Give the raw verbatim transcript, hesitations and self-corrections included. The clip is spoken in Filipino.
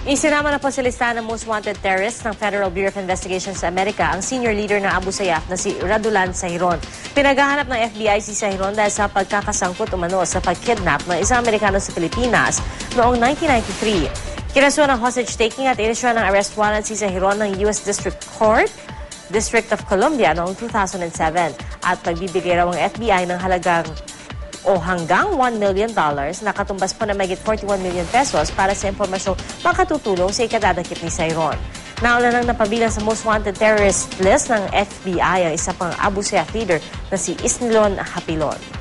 Isinama na po sa listahan ng most wanted terrorists ng Federal Bureau of Investigation sa Amerika ang senior leader ng Abu Sayyaf na si Radulan Sahiron. Pinaghahanap ng F B I si Sahiron dahil sa pagkakasangkot umano sa pagkidnap ng isang Amerikano sa Pilipinas noong nineteen ninety-three. Kinasuhan ng hostage-taking at inisyuhan ng arrest warrant si Sahiron ng U S District Court, District of Columbia noong two thousand seven at pagbibigay raw ng F B I ng halagang o hanggang one million dollars na katumbas po na mayigit forty-one million pesos para sa impormasyong makatutulong sa ikadadakip ni Sahiron. Nauna nang napabilang sa most wanted terrorist list ng F B I ang isa pang Abu Sayyaf leader na si Isnilon Hapilon.